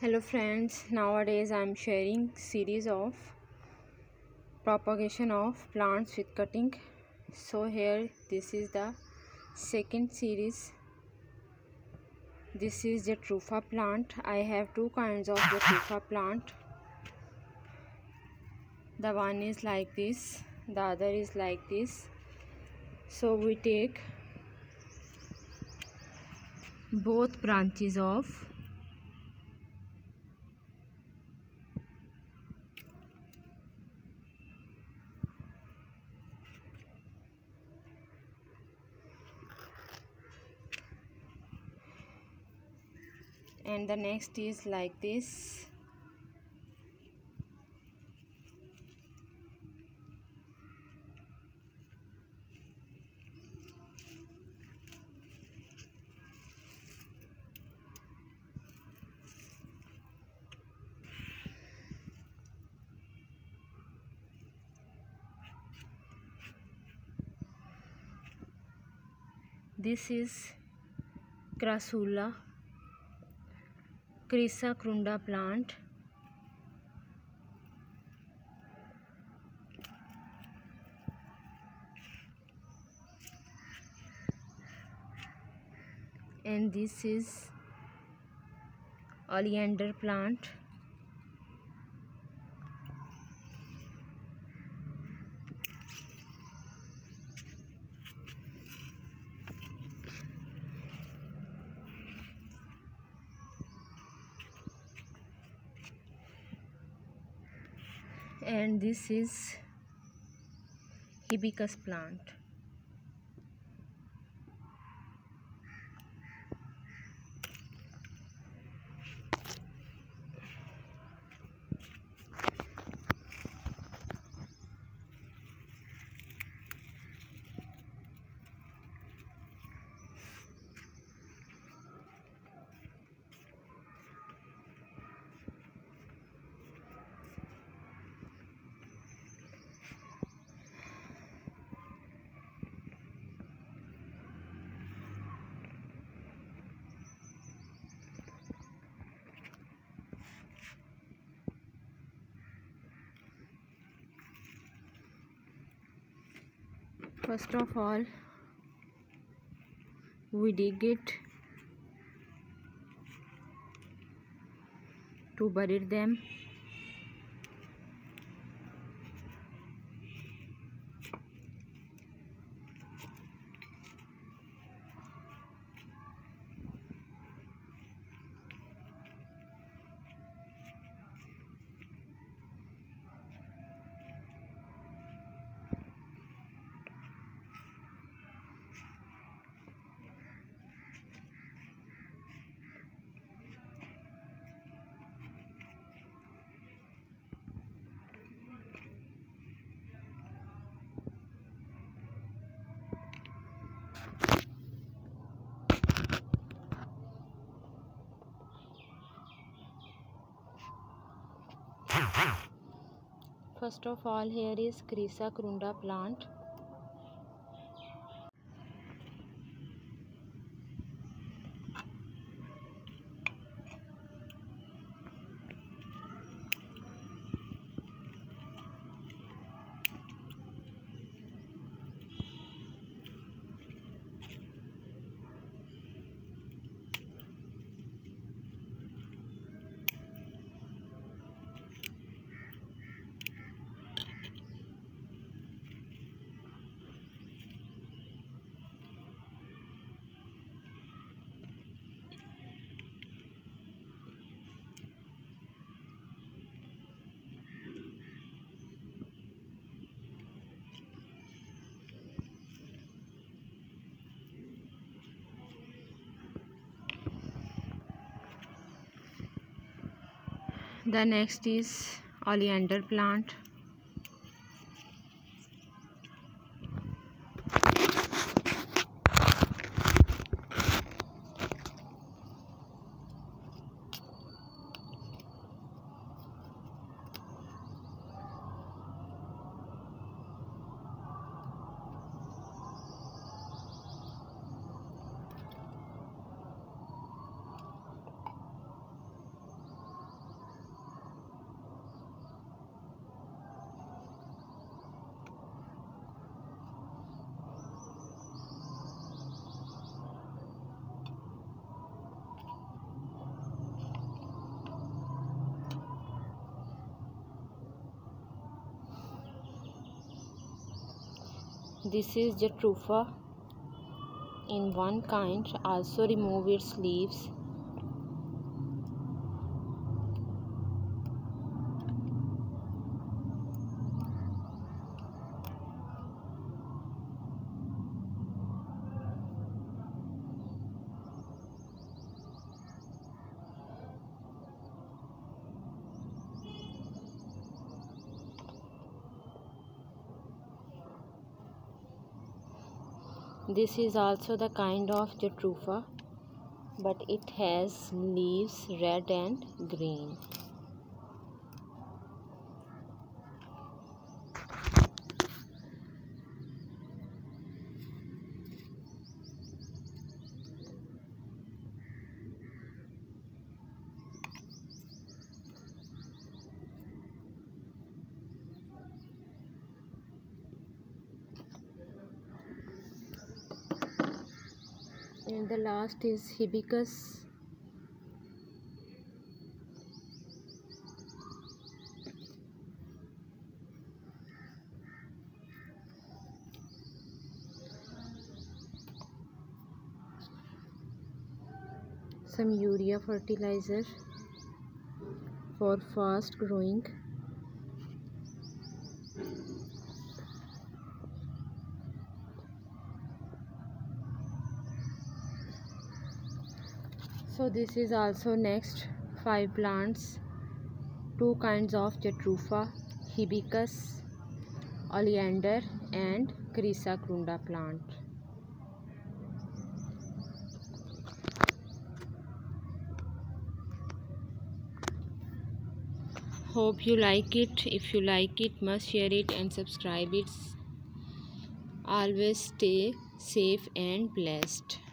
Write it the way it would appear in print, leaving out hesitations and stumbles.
Hello friends, nowadays I am sharing series of propagation of plants with cutting. So here this is the second series. This is the tufa plant. I have two kinds of the tufa plant. The one is like this, the other is like this. So we take both branches of and the next is like this. This is Crassula crisacrunda plant. And this is oleander plant. And this is hibiscus plant. First of all, we dig it to bury them. First of all, here is crisacrunda plant. The next is oleander plant. This is Jatropha in one kind. Also remove its leaves. This is also the kind of Jatropha, but it has leaves red and green. And the last is Hibiscus. Some urea fertilizer for fast growing. So this is also next 5 plants, 2 kinds of Jatropha, Hibiscus, oleander and Crisacrunda plant. Hope you like it. If you like it, must share it and subscribe it. Always stay safe and blessed.